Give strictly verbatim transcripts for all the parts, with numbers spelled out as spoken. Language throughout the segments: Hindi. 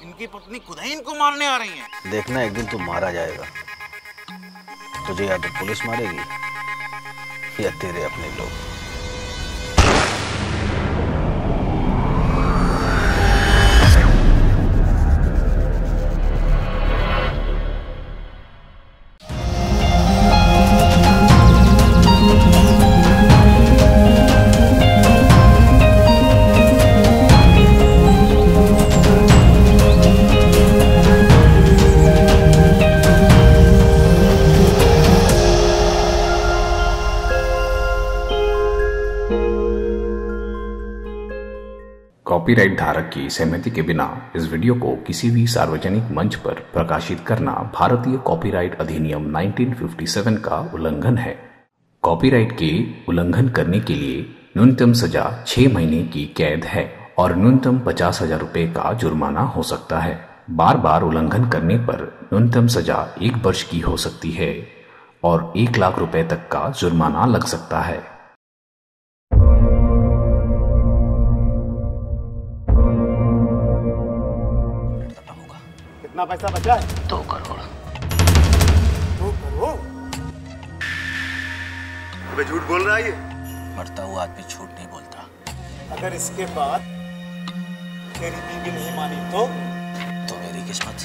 इनकी पत्नी खुद ही इनको मारने आ रही है। देखना एक दिन तू मारा जाएगा। तुझे या तो पुलिस मारेगी या तेरे अपने लोग। कॉपीराइट धारक की सहमति के बिना इस वीडियो को किसी भी सार्वजनिक मंच पर प्रकाशित करना भारतीय कॉपीराइट अधिनियम उन्नीस सौ सत्तावन का उल्लंघन है। कॉपीराइट के उल्लंघन करने के लिए न्यूनतम सजा छह महीने की कैद है और न्यूनतम पचास हजार रुपए का जुर्माना हो सकता है। बार बार उल्लंघन करने पर न्यूनतम सजा एक वर्ष की हो सकती है और एक लाख रुपए तक का जुर्माना लग सकता है। कितना पैसा बचा है? दो करोड़। दो करोड़? अबे झूठ बोल रहा है ये? मरता हुआ आदमी झूठ नहीं बोलता। अगर इसके बाद तेरी बीवी नहीं मानी तो? तो मेरी किस्मत।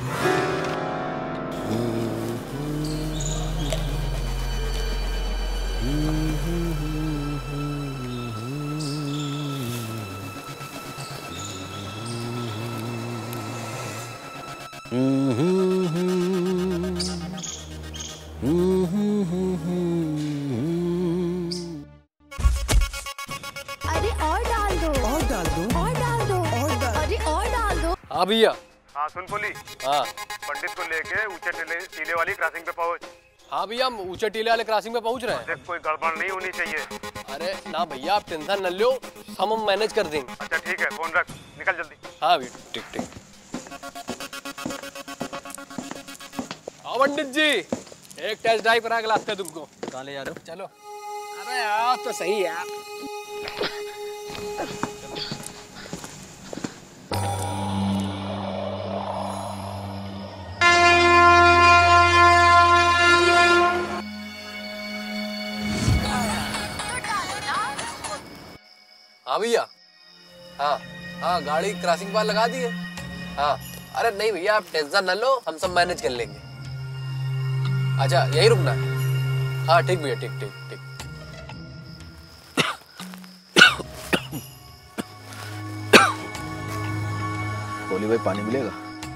अरे और डाल दो और डाल दो और डाल दो और डाल अरे और डाल दो। हाँ भैया। हाँ सुन बोली। हाँ पंडित को लेके ऊंचे टीले, टीले वाली क्रॉसिंग पे पहुंच। हाँ भैया, हम ऊंचे टीले वाले क्रॉसिंग पे पहुंच रहे हैं। देख कोई गड़बड़ नहीं होनी चाहिए। अरे ना भैया, आप टेंशन न लो, हम हम मैनेज कर देंगे। अच्छा ठीक है, फोन रख, निकल जल्दी। हाँ भैया, ठीक ठीक। हाँ पंडित जी, एक टेस्ट ड्राइव करा के लाते हैं तुमको। कहाँ ले जा रहे हो? चलो। अरे यार तो सही है यार। हाँ भैया। हाँ हाँ, गाड़ी क्रॉसिंग पर लगा दी है। हाँ अरे नहीं भैया, आप टेंशन न लो, हम सब मैनेज कर लेंगे। अच्छा यही रुकना है? हाँ ठीक भैया, ठीक ठीक ठीक। बोली भाई, पानी मिलेगा?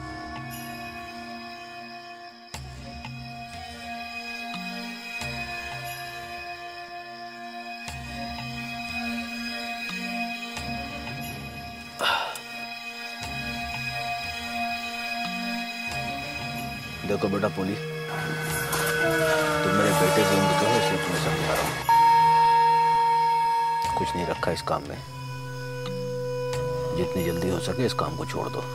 देखो बेटा पोली, तुम मेरे बेटे की उम्र के हो, इसलिए तुम्हें समझा रहा हूँ। कुछ नहीं रखा इस काम में। जितनी जल्दी हो सके इस काम को छोड़ दो।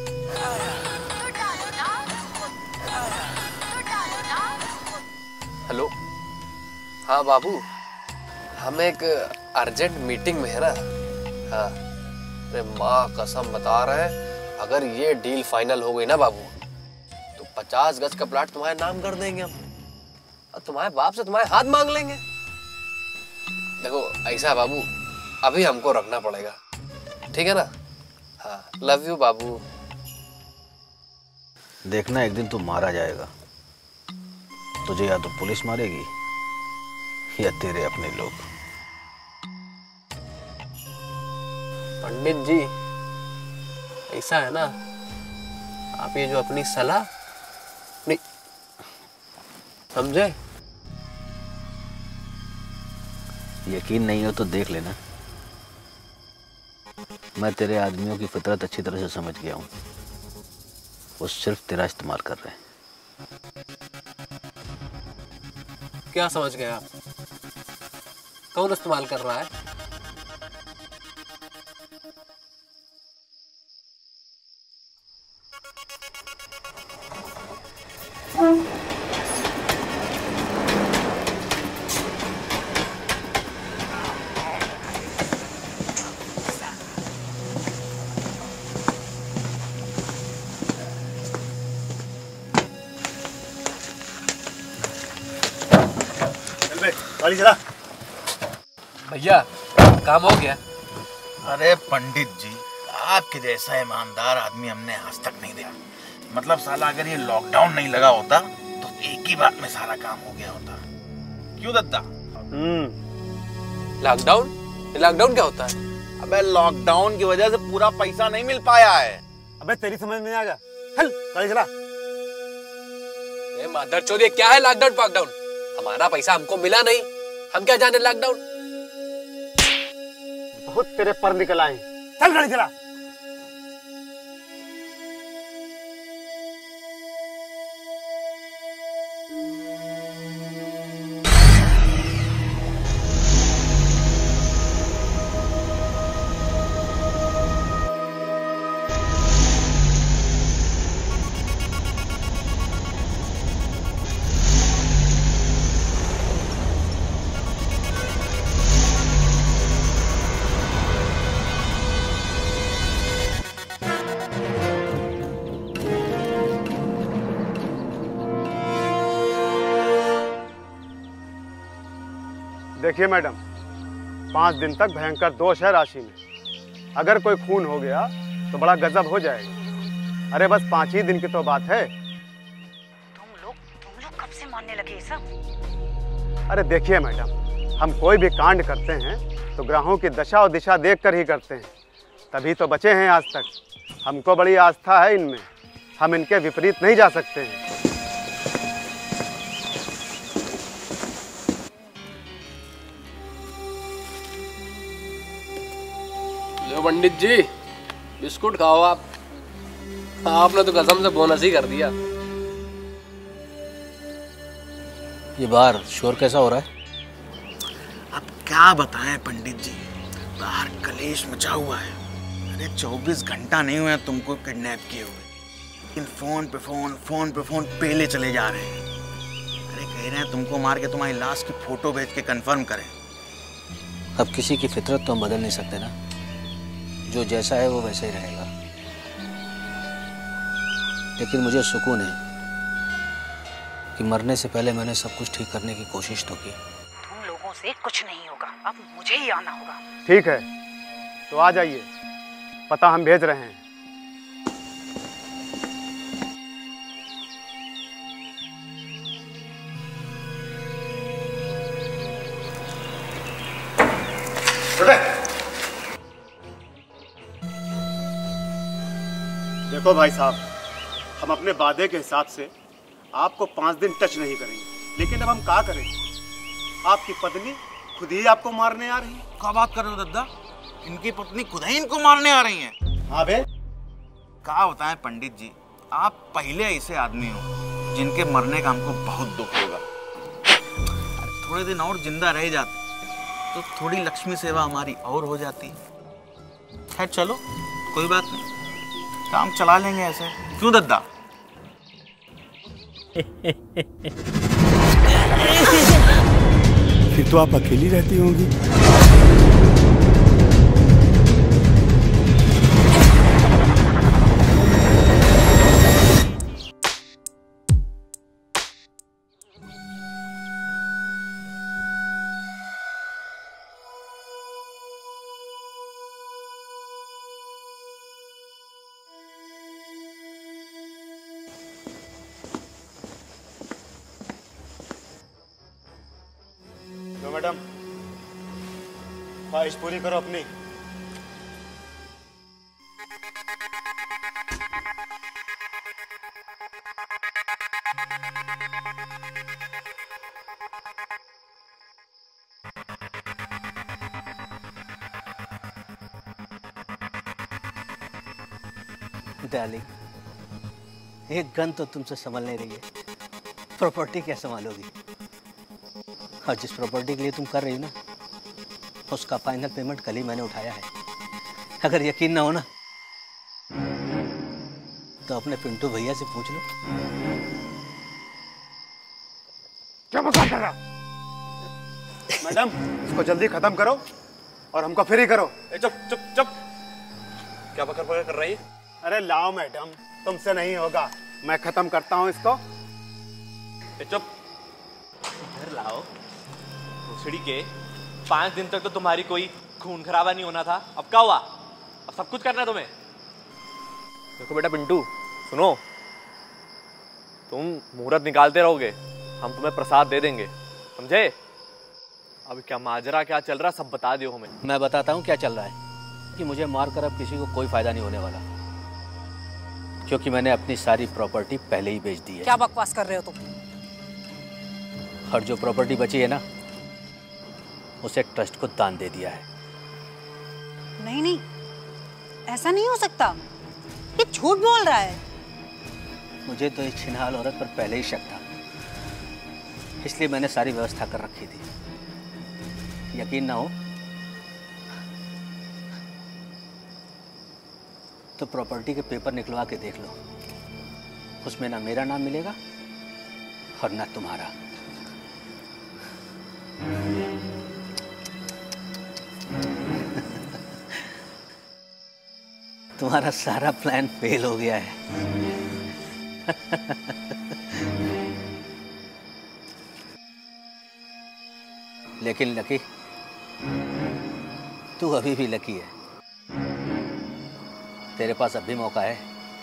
हेलो। हाँ बाबू, हम एक अर्जेंट मीटिंग में है ना। हाँ अरे माँ कसम बता रहे हैं, अगर ये डील फाइनल हो गई ना बाबू, तो पचास गज का प्लाट तुम्हारे नाम कर देंगे हम, और तुम्हारे बाप से तुम्हारे हाथ मांग लेंगे। देखो ऐसा है बाबू, अभी हमको रखना पड़ेगा, ठीक है ना? हाँ लव यू बाबू। देखना एक दिन तू मारा जाएगा। तुझे या तो पुलिस मारेगी या तेरे अपने लोग। पंडित जी ऐसा है ना, आप ये जो अपनी सलाह नहीं समझे? यकीन नहीं हो तो देख लेना। मैं तेरे आदमियों की फितरत अच्छी तरह से समझ गया हूँ। वो सिर्फ तेरा इस्तेमाल कर रहे हैं। क्या समझ गए आप? कौन इस्तेमाल कर रहा है? गाड़ी चला। भैया काम हो गया। अरे पंडित जी, आपके जैसा ईमानदार आदमी हमने आज तक नहीं देखा। मतलब साला अगर ये लॉकडाउन नहीं लगा होता तो एक ही बात में सारा काम हो गया होता। क्यों दद्दा? हम्म। लॉकडाउन? लॉकडाउन क्या होता है? अबे लॉकडाउन की वजह से पूरा पैसा नहीं मिल पाया है। अबे तेरी समझ में नहीं आएगा। चल गाड़ी चला। ए मादरचोद, ये क्या है लॉकडाउन पाकडाउन? हमारा पैसा हमको मिला नहीं, हम क्या जाने लॉकडाउन। बहुत तेरे पर निकल आए। चल गाड़ी चला। देखिए मैडम, पाँच दिन तक भयंकर दोष है राशि में। अगर कोई खून हो गया तो बड़ा गजब हो जाएगा। अरे बस पाँच ही दिन की तो बात है। तुम लोग तुम लोग कब से मानने लगे ये सब? अरे देखिए मैडम, हम कोई भी कांड करते हैं तो ग्रहों की दशा और दिशा देखकर ही करते हैं, तभी तो बचे हैं आज तक। हमको बड़ी आस्था है इनमें, हम इनके विपरीत नहीं जा सकते हैं। लो पंडित जी, बिस्कुट खाओ आप। आपने तो कसम से बोनस ही कर दिया। ये बाहर शोर कैसा हो रहा है? अब क्या बताएं पंडित जी, बाहर कलेश मचा हुआ है। अरे चौबीस घंटा नहीं हुए तुमको किडनैप किए हुए, लेकिन फोन पे फोन फोन पे फोन पेले चले जा रहे हैं। अरे कह रहे हैं तुमको मार के तुम्हारी लाश की फोटो भेज के कंफर्म करें। अब किसी की फितरत तो हम बदल नहीं सकते ना, जो जैसा है वो वैसा ही रहेगा। लेकिन मुझे सुकून है कि मरने से पहले मैंने सब कुछ ठीक करने की कोशिश तो की। तुम लोगों से कुछ नहीं होगा, अब मुझे ही आना होगा। ठीक है तो आ जाइए, पता हम भेज रहे हैं। देखो भाई साहब, हम अपने वादे के हिसाब से आपको पाँच दिन टच नहीं करेंगे, लेकिन अब हम क्या करें? आपकी पत्नी खुद ही आपको मारने आ रही है। क्या बात कर रहे हो दद्दा? इनकी पत्नी खुद ही इनको मारने आ रही हैं। हाँ बे, क्या बताएं पंडित जी, आप पहले ऐसे आदमी हो जिनके मरने का हमको बहुत दुख होगा। थोड़े दिन और जिंदा रह जाते तो थोड़ी लक्ष्मी सेवा हमारी और हो जाती। खैर चलो कोई बात नहीं, काम चला लेंगे ऐसे। क्यों दद्दा? फिर तो आप अकेली रहती होंगी। तो मैडम ख्वाहिश पूरी करो अपनी। डार्लिंग, एक गन तो तुमसे संभल नहीं रही है, प्रॉपर्टी क्या संभालोगी? और जिस प्रॉपर्टी के लिए तुम कर रही हो ना, उसका फाइनल पेमेंट कल ही मैंने उठाया है। अगर यकीन ना हो ना तो अपने पिंटू भैया से पूछ लो। क्या मजाक कर रहा? मैडम इसको जल्दी खत्म करो और हमको फ्री करो। चुप चुप चुप, क्या बकर बकर कर रही है? अरे लाओ मैडम, तुमसे नहीं होगा, मैं खत्म करता हूँ इसको। चुप, इधर लाओ, भोसड़ी के, पांच दिन तक तो तुम्हारी कोई खून खराबा नहीं होना था, अब क्या हुआ? अब सब कुछ करना है तुम्हें। देखो बेटा पिंटू, सुनो, तुम मुहूर्त निकालते रहोगे, हम तुम्हें प्रसाद दे देंगे, समझे? अब क्या माजरा क्या चल रहा सब बता दियो हमें। मैं बताता हूँ क्या चल रहा है कि मुझे मारकर अब किसी को कोई फायदा नहीं होने वाला, क्योंकि मैंने अपनी सारी प्रॉपर्टी पहले ही बेच दी है। क्या बकवास कर रहे हो तुम? और जो प्रॉपर्टी बची है ना, उसे ट्रस्ट को दान दे दिया है। नहीं नहीं, ऐसा नहीं हो सकता, ये झूठ बोल रहा है। मुझे तो इस छिनाल औरत पर पहले ही शक था, इसलिए मैंने सारी व्यवस्था कर रखी थी। यकीन ना हो तो प्रॉपर्टी के पेपर निकलवा के देख लो, उसमें ना मेरा नाम मिलेगा और ना तुम्हारा। तुम्हारा सारा प्लान फेल हो गया है। लेकिन लकी, तू अभी भी लकी है, तेरे पास अभी मौका है।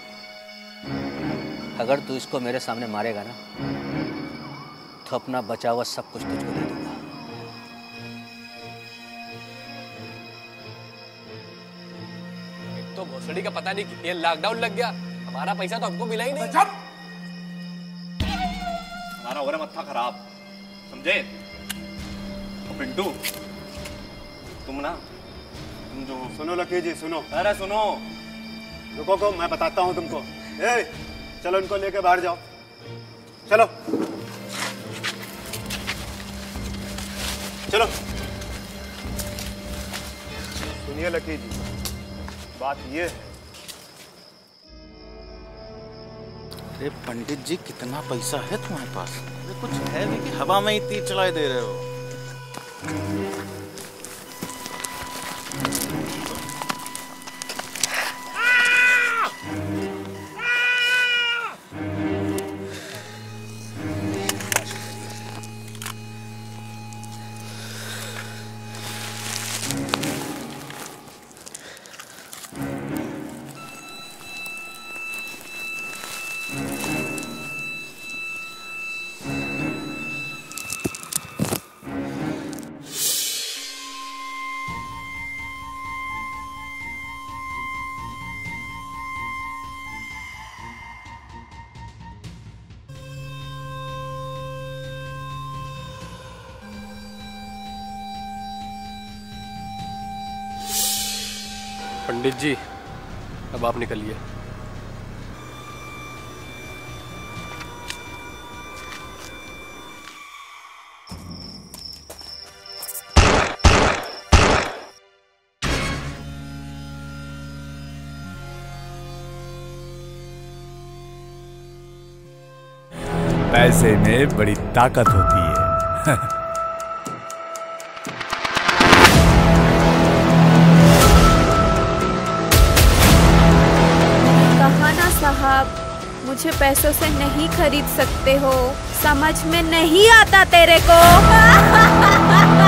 अगर तू इसको मेरे सामने मारेगा ना, तो अपना बचा हुआ सब कुछ तुझको दे दूंगा। एक तो भोसड़ी का पता नहीं ये लॉकडाउन लग गया, हमारा पैसा तो हमको मिला ही नहीं। हमारा हो रहा मत्था खराब, समझे? पिंटू, तुम ना, तुम जो सुनो लकी जी, सुनो। अरे सुनो, रुको को मैं बताता हूँ तुमको। ए, चलो इनको लेके बाहर जाओ, चलो चलो। सुनिए लकी जी, बात ये है। अरे पंडित जी, कितना पैसा है तुम्हारे पास? अरे कुछ है भी कि हवा में ही तीर चलाए दे रहे हो? पंडित जी, अब आप निकलिए। पैसे में बड़ी ताकत होती है। साहब, मुझे पैसों से नहीं खरीद सकते हो, समझ में नहीं आता तेरे को।